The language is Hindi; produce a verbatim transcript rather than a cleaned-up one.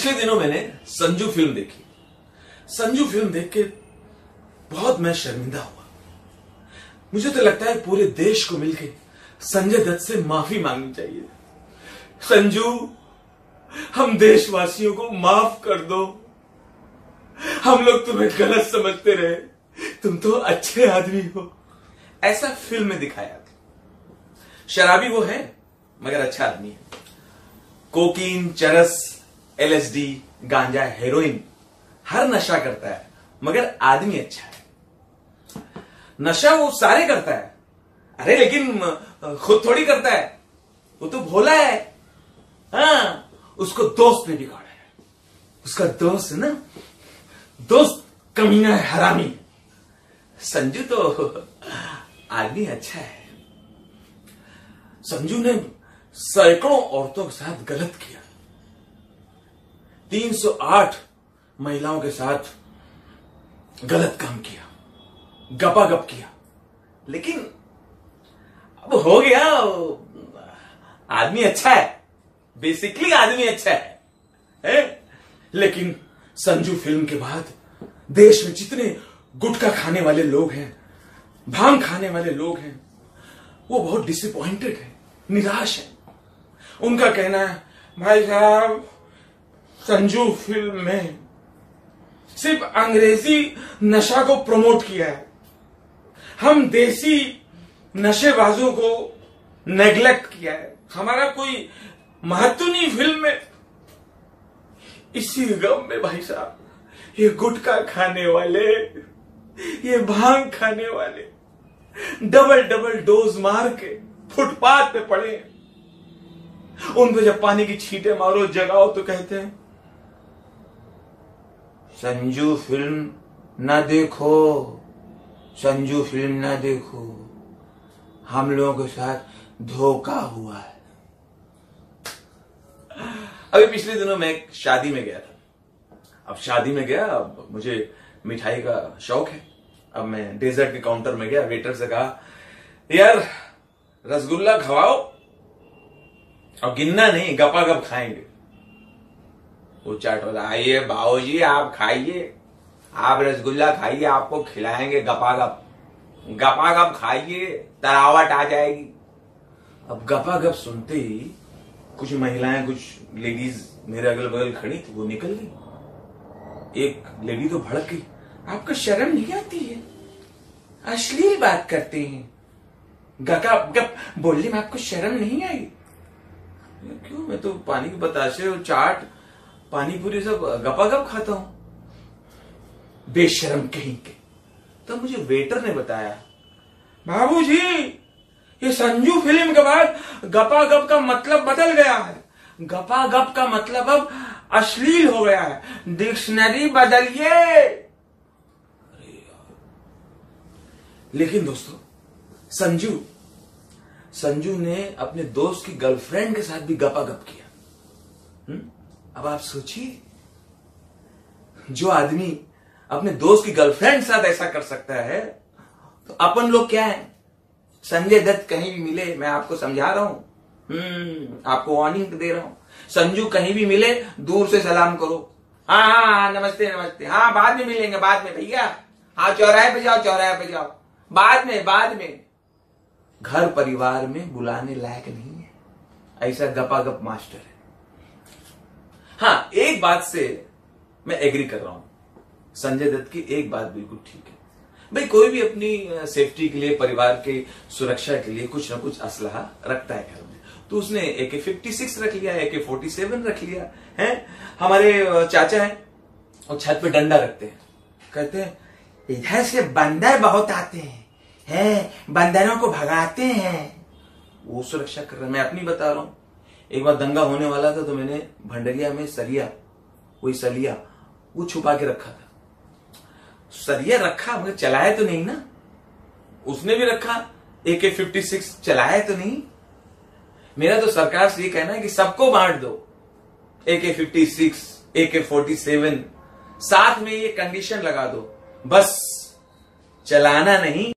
पिछले दिनों मैंने संजू फिल्म देखी। संजू फिल्म देख के बहुत मैं शर्मिंदा हुआ। मुझे तो लगता है पूरे देश को मिलके संजय दत्त से माफी मांगनी चाहिए। संजू, हम देशवासियों को माफ कर दो। हम लोग तुम्हें गलत समझते रहे, तुम तो अच्छे आदमी हो, ऐसा फिल्म में दिखाया। शराबी वो है मगर अच्छा आदमी है। कोकीन, चरस, एलएसडी, गांजा, हेरोइन, हर नशा करता है मगर आदमी अच्छा है। नशा वो सारे करता है, अरे लेकिन खुद थोड़ी करता है, वो तो भोला है। हाँ, उसको दोस्त ने बिगाड़ा है। उसका दोस्त है ना, दोस्त कमीना है, हरामी है। संजू तो आदमी अच्छा है। संजू ने सैकड़ों औरतों के साथ गलत किया। तीन सौ आठ महिलाओं के साथ गलत काम किया, गपागप किया, लेकिन अब हो गया। आदमी अच्छा है, बेसिकली आदमी अच्छा है, है? लेकिन संजू फिल्म के बाद देश में जितने गुटखा खाने वाले लोग हैं, भांग खाने वाले लोग हैं, वो बहुत डिसअपॉइंटेड है, निराश है। उनका कहना है, भाई साहब, संजू फिल्म में सिर्फ अंग्रेजी नशा को प्रमोट किया है, हम देसी नशेबाजों को नेग्लेक्ट किया है, हमारा कोई महत्व नहीं फिल्म में। इसी गम में भाई साहब, ये गुटखा खाने वाले, ये भांग खाने वाले डबल डबल डोज मार के फुटपाथ पे पड़े हैं। उन पे जब पानी की छींटे मारो, जगाओ, तो कहते हैं संजू फिल्म ना देखो, संजू फिल्म ना देखो, हम लोगों के साथ धोखा हुआ है। अभी पिछले दिनों मैं एक शादी में गया था। अब शादी में गया, अब मुझे मिठाई का शौक है। अब मैं डेजर्ट के काउंटर में गया, वेटर से कहा, यार रसगुल्ला खवाओ, और गिनना नहीं, गपागप खाएंगे। वो चाट वाला, आइए बाबूजी, आप खाइए, आप रसगुल्ला खाइए, आपको खिलाएंगे गपागप, गपागप खाइए, तरावट आ जाएगी। अब गपागप सुनते ही कुछ महिलाएं, कुछ लेडीज मेरे अगल बगल खड़ी थी, वो निकल गई। एक लेडी तो भड़क गई, आपको शर्म नहीं आती है, अश्लील बात करते हैं, गका गप बोलने में आपको शर्म नहीं आई? क्यों, मैं तो पानी के बताशे और चाट, पानी पूरी सब गपागप खाता हूं। बेशर्म कहीं के। तब मुझे वेटर ने बताया, बाबूजी, ये संजू फिल्म के बाद गपागप का मतलब बदल गया है। गपागप का मतलब अब अश्लील हो गया है, डिक्शनरी बदलिए। लेकिन दोस्तों, संजू संजू ने अपने दोस्त की गर्लफ्रेंड के साथ भी गपागप किया। हुँ? अब आप सोचिए, जो आदमी अपने दोस्त की गर्लफ्रेंड के साथ ऐसा कर सकता है, तो अपन लोग क्या है? संजय दत्त कहीं भी मिले, मैं आपको समझा रहा हूं, हम्म आपको वार्निंग दे रहा हूं, संजू कहीं भी मिले, दूर से सलाम करो। हाँ हाँ हाँ, नमस्ते नमस्ते, हाँ बाद में मिलेंगे, बाद में भैया, हाँ चौराहे पे जाओ, चौराहे पे जाओ, बाद में बाद में। घर परिवार में बुलाने लायक नहीं है, ऐसा गपागप मास्टर है। हाँ, एक बात से मैं एग्री कर रहा हूं, संजय दत्त की एक बात बिल्कुल ठीक है। भाई, कोई भी अपनी सेफ्टी के लिए, परिवार की सुरक्षा के लिए कुछ ना कुछ असलहा रखता है घर में। तो उसने ए के फिफ्टी सिक्स रख लिया, ए के फोर्टी सेवन रख लिया है। हमारे चाचा हैं, और छत पे डंडा रखते हैं, कहते हैं इधर से बंदर बहुत आते हैं, है बंदरों को भगाते हैं, वो सुरक्षा कर रहे हैं। मैं अपनी बता रहा हूं, एक बार दंगा होने वाला था, तो मैंने भंडरिया में सरिया, वही सलिया, वो छुपा के रखा था। सरिया रखा मगर चलाया तो नहीं ना, उसने भी रखा, ए के फिफ्टी सिक्स चलाया तो नहीं। मेरा तो सरकार से ये कहना है कि सबको बांट दो, ए के फिफ्टी सिक्स, ए के फोर्टी सेवन, साथ में ये कंडीशन लगा दो, बस चलाना नहीं,